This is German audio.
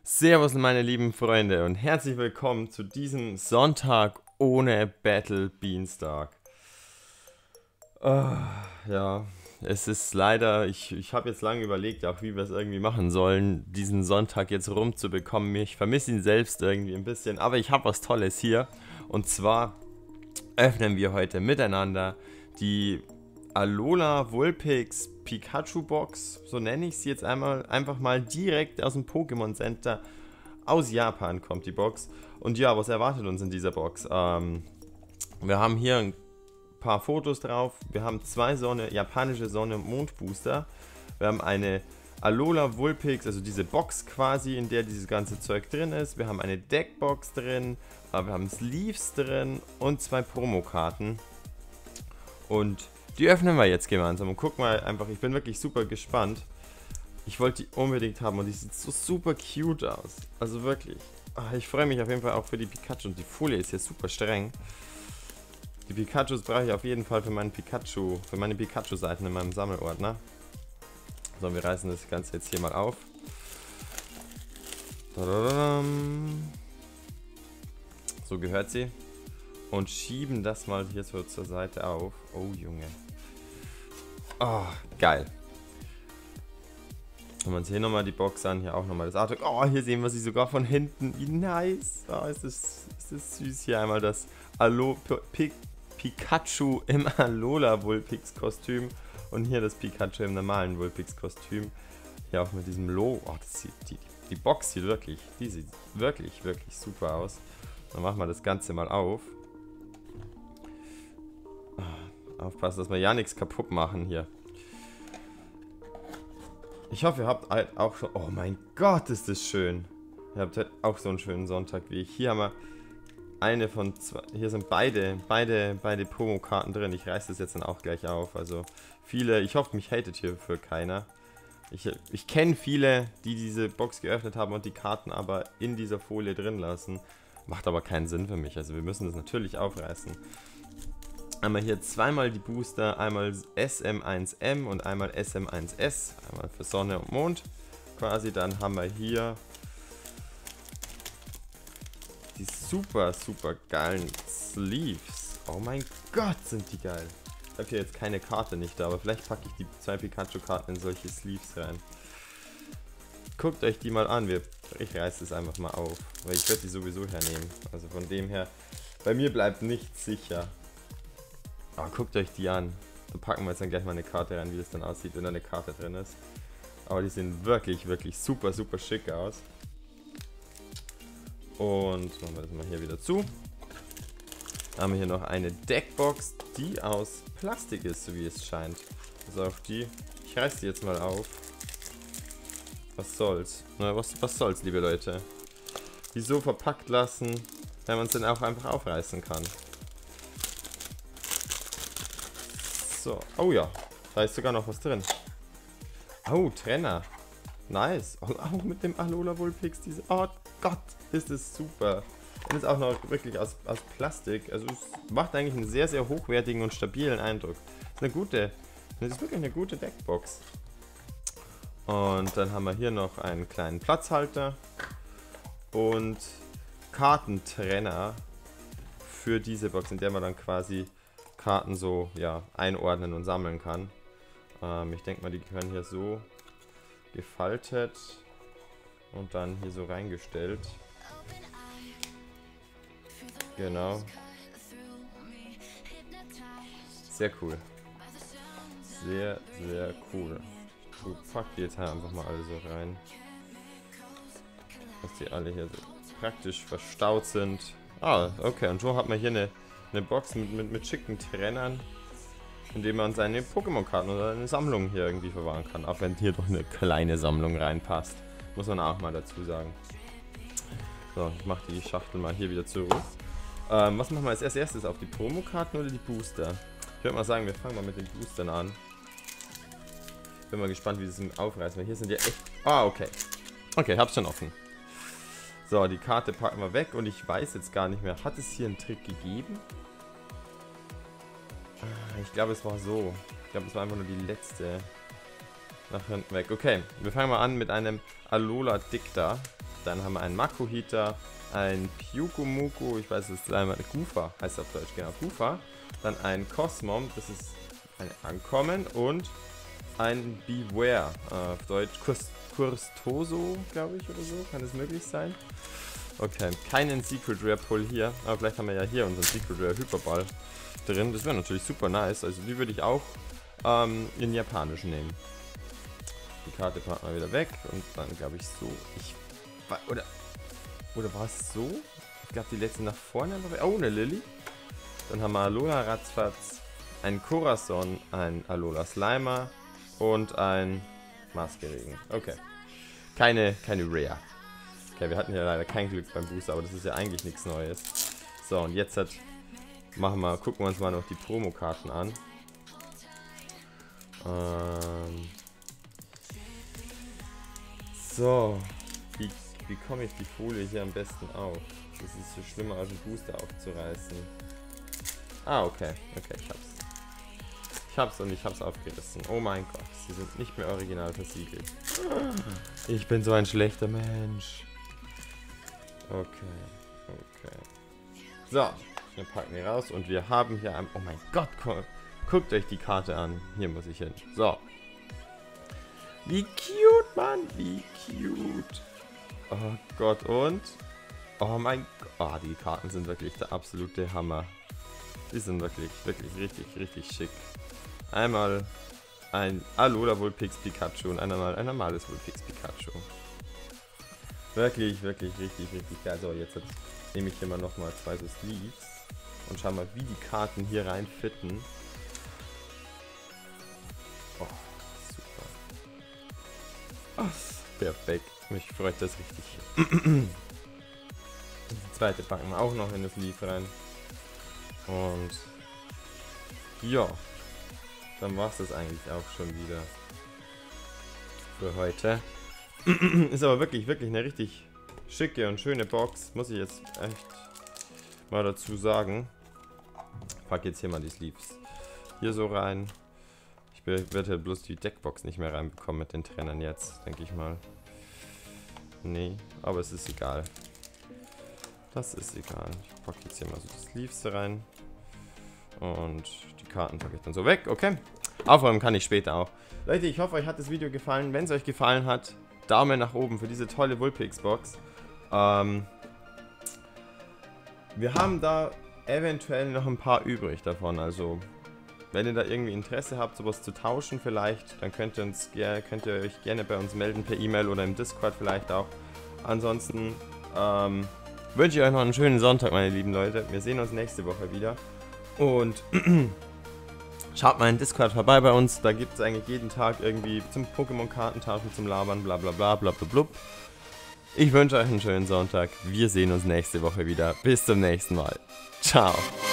Servus meine lieben Freunde und herzlich willkommen zu diesem Sonntag ohne Battle Beanstalk. Ja, es ist leider, ich habe jetzt lange überlegt, auch wie wir es irgendwie machen sollen, diesen Sonntag jetzt rumzubekommen. Ich vermisse ihn selbst irgendwie ein bisschen, aber ich habe was Tolles hier. Und zwar öffnen wir heute miteinander die Alola Vulpix Pikachu Box, so nenne ich sie jetzt einfach mal direkt aus dem Pokémon Center. Aus Japan kommt die Box. Und ja, was erwartet uns in dieser Box? Wir haben hier ein paar Fotos drauf. Wir haben zwei japanische Sonne- und Mondbooster. Wir haben eine Alola Vulpix, also diese Box quasi, in der dieses ganze Zeug drin ist. Wir haben eine Deckbox drin. Wir haben Sleeves drin und zwei Promokarten. Und die öffnen wir jetzt gemeinsam und gucken mal einfach. Ich bin wirklich super gespannt. Ich wollte die unbedingt haben und die sieht so super cute aus. Also wirklich. Ich freue mich auf jeden Fall auch für die Pikachu und die Folie ist hier super streng. Die Pikachus brauche ich auf jeden Fall für meine Pikachu-Seiten in meinem Sammelordner. So, wir reißen das Ganze jetzt hier mal auf. So gehört sie. Und schieben das mal hier so zur Seite auf. Oh Junge. Oh, geil. Wenn man uns hier nochmal die Box an, hier auch nochmal das Artwork. Oh, hier sehen wir sie sogar von hinten. Wie nice. Oh, ist das süß. Hier einmal das Pikachu im Alola Vulpix Kostüm. Und hier das Pikachu im normalen Vulpix Kostüm. Hier auch mit diesem Logo. Oh, das sieht, die Box sieht wirklich super aus. Dann machen wir das Ganze mal auf. Aufpassen, dass wir ja nichts kaputt machen hier. Ich hoffe, ihr habt halt auch schon... Oh mein Gott, ist das schön. Ihr habt halt auch so einen schönen Sonntag wie ich. Hier haben wir eine von zwei... Hier sind beide Promo-Karten drin. Ich reiße das jetzt dann auch gleich auf. Also viele... Ich hoffe, mich hatet hierfür keiner. Ich kenne viele, die diese Box geöffnet haben und die Karten aber in dieser Folie drin lassen. Macht aber keinen Sinn für mich. Also wir müssen das natürlich aufreißen. Einmal hier zweimal die Booster, einmal SM1M und einmal SM1S, einmal für Sonne und Mond quasi. Dann haben wir hier die super geilen Sleeves. Oh mein Gott, sind die geil. Ich habe hier jetzt keine Karte nicht da, aber vielleicht packe ich die zwei Pikachu-Karten in solche Sleeves rein. Guckt euch die mal an, ich reiße es einfach mal auf, weil ich werde die sowieso hernehmen. Also von dem her, bei mir bleibt nichts sicher. Oh, guckt euch die an. Da packen wir jetzt dann gleich mal eine Karte rein, wie das dann aussieht, wenn da eine Karte drin ist. Aber die sehen wirklich super schick aus. Und machen wir das mal hier wieder zu. Dann haben wir hier noch eine Deckbox, die aus Plastik ist, so wie es scheint. Also auf die. Ich reiß die jetzt mal auf. Was soll's? Na, was soll's, liebe Leute? Die so verpackt lassen, wenn man es dann auch einfach aufreißen kann. So. Oh ja, da ist sogar noch was drin. Oh, Trenner. Nice. Auch mit dem Alola Vulpix. Oh Gott, ist es super. Und ist auch noch wirklich aus Plastik. Also es macht eigentlich einen sehr hochwertigen und stabilen Eindruck. Das ist wirklich eine gute Deckbox. Und dann haben wir hier noch einen kleinen Platzhalter. Und Kartentrenner für diese Box, in der man dann quasi Karten so einordnen und sammeln kann. Ich denke mal, die gehören hier so gefaltet und dann hier so reingestellt. Genau. Sehr cool. Sehr cool. Ich pack die jetzt halt einfach mal alle so rein. Dass die alle hier so praktisch verstaut sind. Ah, okay. Und so hat man hier eine Box mit schicken Trennern, in dem man seine Pokémon-Karten oder eine Sammlung hier irgendwie verwahren kann. Auch wenn hier doch eine kleine Sammlung reinpasst. Muss man auch mal dazu sagen. So, ich mache die Schachtel mal hier wieder zurück. Was machen wir als erstes? Auf die Promokarten oder die Booster? Ich würde mal sagen, wir fangen mal mit den Boostern an. Bin mal gespannt, wie das aufreißen. Weil hier sind ja echt... Ah, okay. Okay, hab's schon offen. So, die Karte packen wir weg und ich weiß jetzt gar nicht mehr. Hat es hier einen Trick gegeben? Ich glaube, es war so. Ich glaube, es war einfach nur die letzte. Nach hinten weg. Okay, wir fangen mal an mit einem Alola Dicta. Dann haben wir einen Makuhita, ein Pyukumuku, ich weiß es ist einmal Gufa, heißt auf Deutsch, genau, Gufa. Dann ein Cosmom, das ist ein Ankommen und ein Beware, auf Deutsch Kurstoso, glaube ich, oder so, kann es möglich sein? Okay, keinen Secret Rare Pull hier, aber vielleicht haben wir ja hier unseren Secret Rare Hyperball drin, das wäre natürlich super nice, also die würde ich auch in Japanisch nehmen. Die Karte packen wir wieder weg und dann glaube ich so, oder war es so? Ich glaube die letzte nach vorne, oh, eine Lilly. Dann haben wir Alola Ratzfatz, ein Corazon, ein Alola Slimer und ein Maskeregen. Okay. Keine Rare. Okay, wir hatten ja leider kein Glück beim Booster, aber das ist ja eigentlich nichts Neues. So, und jetzt gucken wir uns mal noch die Promokarten an. So, wie komme ich die Folie hier am besten auf? Das ist so schlimmer als ein Booster aufzureißen. Ah, okay, ich hab's. Ich hab's aufgerissen. Oh mein Gott, sie sind nicht mehr original versiegelt. Ich bin so ein schlechter Mensch. Okay. So, wir packen die raus und wir haben hier oh mein Gott, guckt euch die Karte an. Hier muss ich hin. So. Wie cute, Mann, wie cute. Oh Gott, und? Oh mein Gott, die Karten sind wirklich der absolute Hammer. Die sind wirklich richtig schick. Einmal ein Alola Vulpix Pikachu und einmal ein normales Vulpix Pikachu. Wirklich richtig geil. So, jetzt nehme ich hier mal nochmal 2 so Sleeves und schau mal, wie die Karten hier rein fitten. Oh, super. Oh, perfekt. Mich freut das richtig. Die zweite packen wir auch noch in das Sleeve rein. Und ja, dann war es das eigentlich auch schon wieder für heute. Ist aber wirklich eine richtig schicke und schöne Box, muss ich jetzt echt mal dazu sagen. Ich packe jetzt hier mal die Sleeves hier so rein. Ich werde halt bloß die Deckbox nicht mehr reinbekommen mit den Trennern jetzt, denke ich mal. Nee, aber es ist egal. Das ist egal. Ich packe jetzt hier mal so die Sleeves rein. Und die Karten packe ich dann so weg, okay. Aufräumen kann ich später auch. Leute, ich hoffe, euch hat das Video gefallen. Wenn es euch gefallen hat, Daumen nach oben für diese tolle Vulpix-Box. Wir haben da eventuell noch ein paar übrig davon. Also, wenn ihr da irgendwie Interesse habt, sowas zu tauschen vielleicht, dann könnt ihr euch gerne bei uns melden, per E-Mail oder im Discord vielleicht auch. Ansonsten wünsche ich euch noch einen schönen Sonntag, meine lieben Leute. Wir sehen uns nächste Woche wieder. Und schaut mal in Discord vorbei bei uns. Da gibt es eigentlich jeden Tag irgendwie zum Pokémon-Kartentauschen, zum Labern, bla bla bla bla bla blub. Ich wünsche euch einen schönen Sonntag. Wir sehen uns nächste Woche wieder. Bis zum nächsten Mal. Ciao.